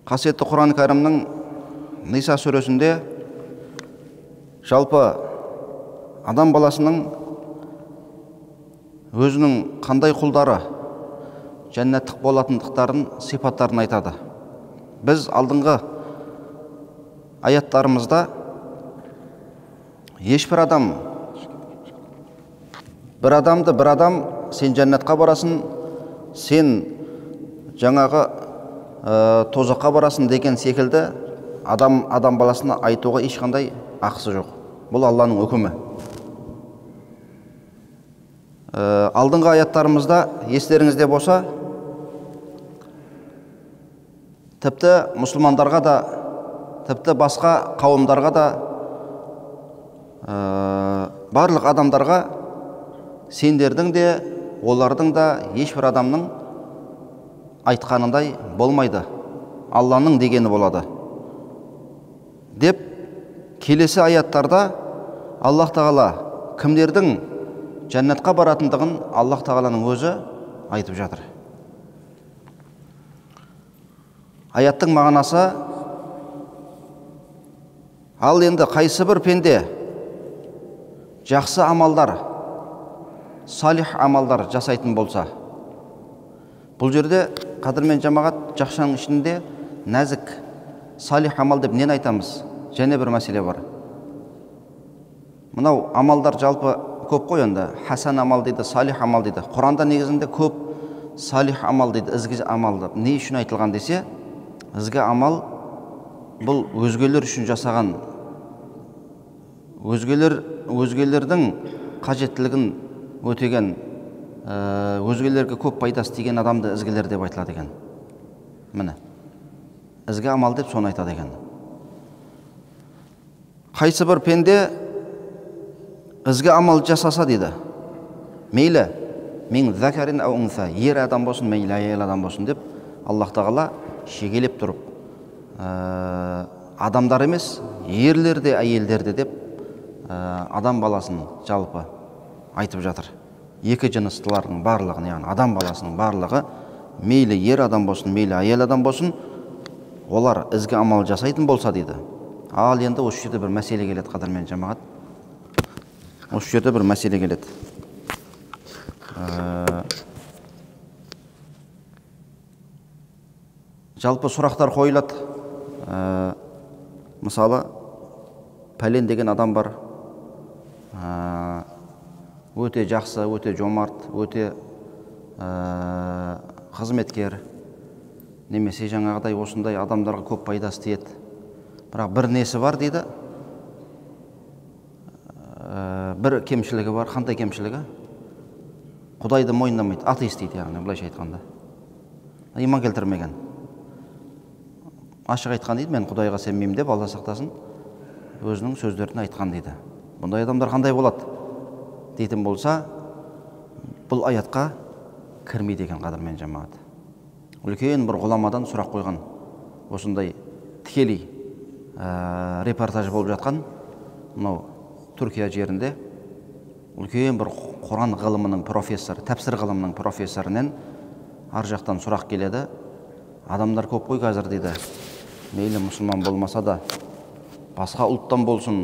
Қасиетті Құран кәрімнің Ниса сүресінде жалпы адам баласының өзінің қандай құлдары жәннаттық болатындықтарын, сипаттарын айтады. Біз алдыңғы аяттарымызда ешбір адам, бір адам сен жәннатқа барасың, сен жаңағы тозаққа барасың деген секілді адам баласына айтуға ешқандай ақысы жоқ. Бұл Алланың үкімі. Алдыңғы аяттарымызда естеріңізде болса, тіпті мұсылмандарға да, тіпті басқа қауымдарға да, барлық адамдарға сендердің де, олардың да ешбір адамның айтқанындай болмайды, Алланың дегені болады деп, келесі аяттарда Аллах Тағала кімдердің жәннатқа баратындығын Аллах Тағаланың өзі айтып жатыр. Аяттың мағынасы: ал енді қайсы бір пенде жақсы амалдар, салих амалдар жасайтын болса, бұл жерде қадірмен жамағат, жақшаның ішінде нәзік салих амал деп нені айтамыз? Және бір мәселе бар. Мынау амалдар жалпы көп қой, енді хасан амал дейді, салих амал дейді. Құранда негізінде көп салих амал дейді, ізгі амал. Не үшін айтылған десе, ізгі амал бұл өзгелер үшін жасаған, өзгелердің қажеттілігін өтеген, өзгелерге көп пайдасы тиген адамды ізгілер деп айтылады екен. Міне, ізгі амал деп соны айтады екен. Қайсы бір пенде ізгі амал жасаса дейді, мейлі мен закарин ау унса, ер адам болсын, мейлі әйел адам болсын деп, Аллах Тағала шегелеп тұрып, адамдар емес, ерлер де, әйелдер де деп, адам баласын жалпы айтып жатыр. Екі жыныстылардың барлығын, яғни адам баласының барлығы, мейлі ер адам болсын, мейлі әйел адам болсын, олар ізгі амал жасайтын болса дейді. Ал енді осы жерде бір мәселе келеді, қадірмен жамағат. Осы жерде бір мәселе келеді. Жалпы сұрақтар қойылады. Мысалы, пәлен деген адам бар, өте жақсы, өте жомарт, өте қызметкер, немесе жаңағыдай осындай адамдарға көп пайдасы тиеді. Бірақ бір несі бар дейді, бір кемшілігі бар. Қандай кемшілігі? Құдайды мойындамайды, атеист дейді, яғни былайша айтқанда. Иман келтірмеген. Ашық айтқан дейді, мен Құдайға сенбеймін деп, Алла сақтасын, өзінің сөздерін айтқан дейді. Бұндай адамдар қандай болады дейтін болса, бұл аятқа кірмейді екен, қадірмен жамағат. Үлкен бір ғұламадан сұрақ қойған, осындай тікелей репортаж болып жатқан, мынау Түркия жерінде үлкен бір Құран ғылымының профессоры, тәпсір ғылымының профессорынан ар жақтан сұрақ келеді. Адамдар көп қой қазір дейді, мейлі мұсылман болмаса да, басқа ұлттан болсын,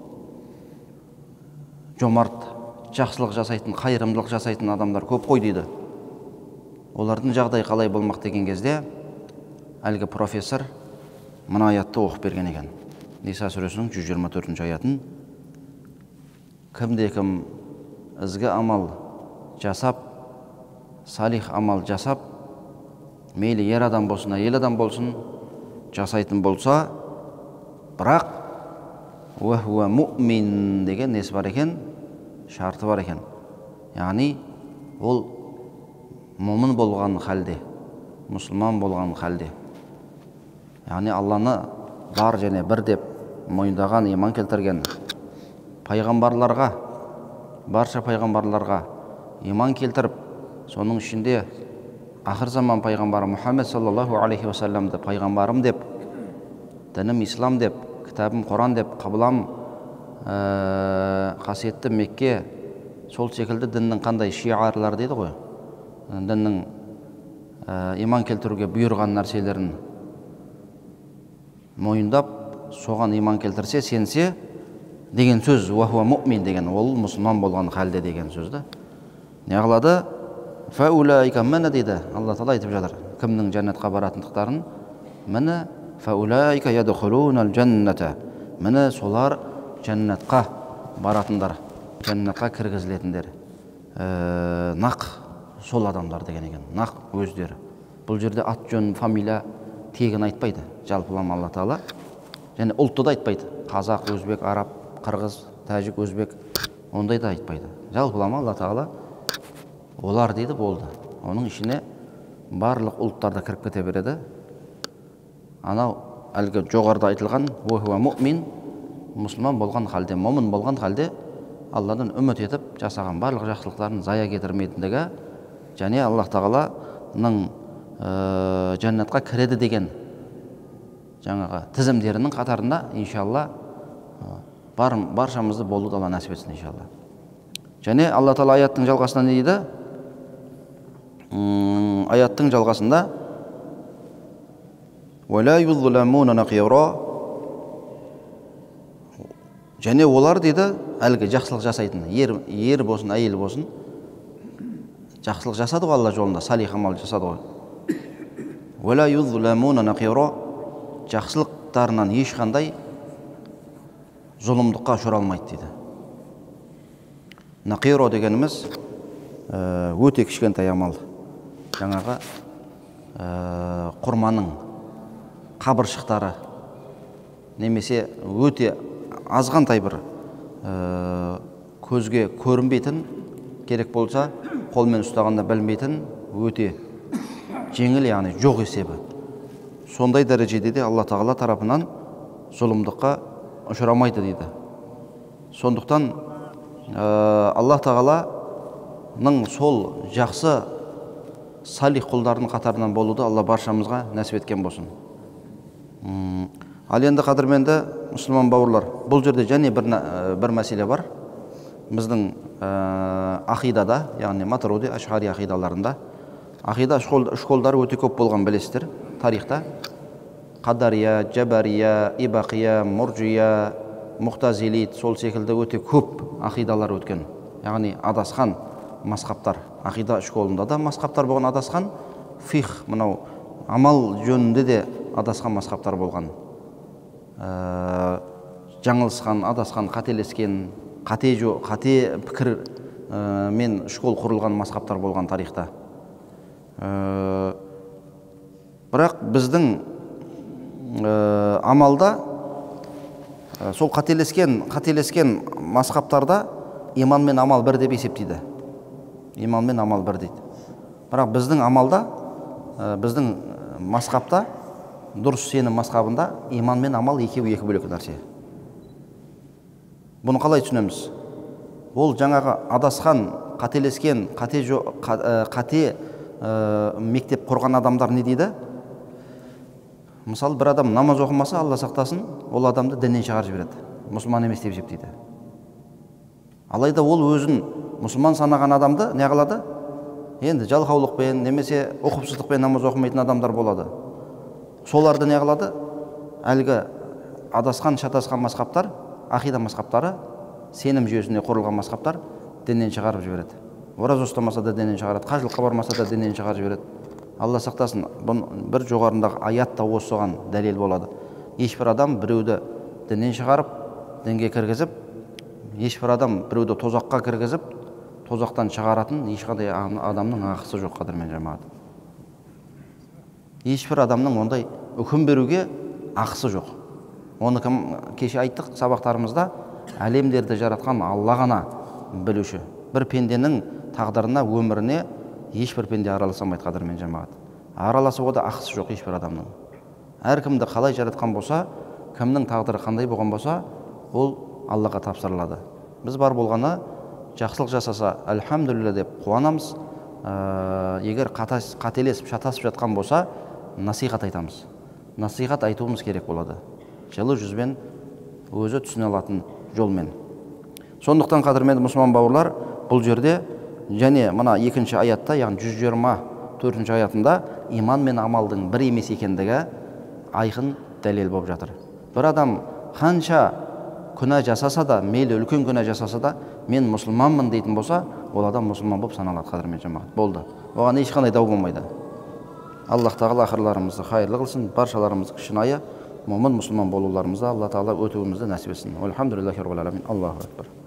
жомарт, жақсылық жасайтын, қайырымдылық жасайтын адамдар көп қой дейді. Олардың жағдай қалай болмақ деген кезде, әлгі профессор мына аятты оқып берген екен. Ниса сүресінің 124 аятын: кімде-кім ізгі амал жасап, салих амал жасап, мейлі ер адам болсын, әйел адам болсын, жасайтын болса, бірақ уәхуа муъмин деген несі бар екен, шарты бар екен. Яғни ол мұмын болған халде, мұсылман болған халде, яғни Алланы бар және бір деп мойындаған, иман келтірген пайғамбарларға, барша пайғамбарларға иман келтіріп, соның ішінде ақыр заман пайғамбары Мұхаммед саллаллаху алейхи вассаламды пайғамбарым деп, дінім ислам деп, кітабым Құран деп қабылам, қасиетті Мекке, сол секілді діннің қандай шиарлар дейді ғой, діннің иман келтіруге бұйырған нәрселерін мойындап соған иман келтірсе, сенсе деген сөз, уахуа муъмин деген, ол мұсылман болған халде деген сөзді. Не қылады? Фаулайка міне дейді, Алла Тағала айтып жатыр, кімнің жәннатқа баратындықтарын, міне фаулайка ядхулунал жанната, міне солар жәннатқа баратындар, жәннатқа кіргізілетіндер. Нақ сол адамдар деген екен, нақ өздері. Бұл жерде ат жөн, фамилия тегін айтпайды, жалпылама Алла Тағала. Және ұлтты да айтпайды. Қазақ, өзбек, араб, қырғыз, тәжік, өзбек, ондай да айтпайды. Жалпылама Алла Тағала олар дейді, болды. Оның ішіне барлық ұлттарды кіріп кете береді. Анау әлгі жоғарыда айтылған уахуа муъмин, мұсылман болған халде, момын болған халде Алладан үміт етіп жасаған барлық жақсылықтарын зая кетірмейтіндігі, және Аллах Тағаланың жәннатқа кіреді деген жаңағы тізімдерінің қатарында иншалла баршамызды болуды Алла нәсіп етсін иншалла. Және Алла Тағала аяттың жалғасында не дейді? Аяттың жалғасында وَلَا يُظْلَمُونَ نَقِيرًا, және олар дейді, әлгі жақсылық жасайтын, ер болсын, әйел болсын, жақсылық жасады ғой Алла жолында, салих амал жасады ғой. وَلَا يُظْلَمُونَ نَقِيرًا, жақсылықтарынан ешқандай зұлымдыққа ұшыралмайды дейді. Нақиро дегеніміз өте кішкентай амал. Жаңағы құрманың қабыршықтары немесе өте азғантай бір көзге көрінбейтін, керек болса қолмен ұстағанда білмейтін өте жеңіл, яғни жоқ есебі. Сондай дәрежеде де Алла Тағала тарапынан зұлымдыққа ұшырамайды дейді. Сондықтан Алла Тағаланың сол жақсы салих құлдарының қатарынан болуды Алла баршамызға нәсіп еткен болсын. Ал енді қадірменді мұсылман бауырлар, бұл жерде және бір мәселе бар. Біздің ақидада, яғни Матуриди, Ашғари ақидаларында, ақида школдары өте көп болған білесіздер тарихта. Қадария, Джабария, Ибақия, Муржия, Мұқтазилит, сол секілді өте көп ақидалар өткен. Яғни адасқан масқаптар. Ақида школында да масқаптар болған, адасқан. Фих, мынау амал жөнінде де адасқан масқаптар болған. Жаңылысқан, адасқан, қателескен, қате пікір мен школ құрылған масқаптар болған тарихта. Бірақ біздің амалда сол қателескен масқаптарда иман мен амал бір деп есептейді. Иман мен амал бір дейді. Бірақ біздің амалда, біздің масқапта, дұрыс сенім масқабында иман мен амал екеуі екі бөлек нәрсе. Бұны қалай түсінеміз? Ол жаңағы адасқан, қателескен, қате мектеп құрған адамдар не дейді? Мысалы, бір адам намаз оқымаса, Алла сақтасын, ол адамды діннен шығарып жібереді. Мұсылман емес деп есептейді. Алайда ол өзін мұсылман санаған адамды не қылады? Енді жалқаулықпен немесе оқыпсыздықпен намаз оқымайтын адамдар болады. Соларды не қылады? Әлгі адасқан, шатасқан масқаптар, ақида масқаптары, сенім жүйесіне құрылған масқаптар діннен шығарып жібереді. Ораза ұстамаса да діннен шығарады, қажылыққа бармаса да діннен шығарып жібереді. Алла сақтасын, бір жоғарындағы аятта осыған дәлел болады. Ешбір адам біреуді діннен шығарып, дінге кіргізіп, ешбір адам біреуді тозаққа кіргізіп, тозақтан шығаратын ешқандай адамның ақысы жоқ, қадірмен жамағат. Ешбір адамның ондай үкім беруге ақысы жоқ. Оны кеше айттық сабақтарымызда, әлемдерді жаратқан Алла ғана білуші. Бір пенденің тағдырына, өміріне ешбір пенде араласамайды, қадірмен жамағат. Араласуға да ақысы жоқ ешбір адамның. Әркімді қалай жаратқан болса, кімнің тағдыры қандай болған болса, ол Аллаға тапсырылады. Біз бар болғаны жақсылық жасаса, әлхамдулилля деп қуанамыз. Егер қателесіп, шатасып жатқан болса, насихат айтамыз. Насихат айтуымыз керек болады. Жылы жүзбен, өзі түсіне алатын жолмен. Сондықтан қадірменді мұсылман бауырлар, бұл жерде және мына екінші аятта, яғни 124-ші аятында иман мен амалдың бір емес екендігі айқын дәлел болып жатыр. Бір адам қанша күнә жасаса да, мейлі үлкен күнә жасаса да, мен мұсылманмын дейтін болса, ол адам мұсылман болып саналады, қадірмен жамағат. Болды. Оған ешқандай дау болмайды. Аллах тағала ақырларымызды хайырлы қылсын, баршаларымызды шынайы момын мұсылман болуларымызды Алла тағала өтуімізді нәсіп етсін. Алхамдулиллахи раббил аламин. Аллаху акбар.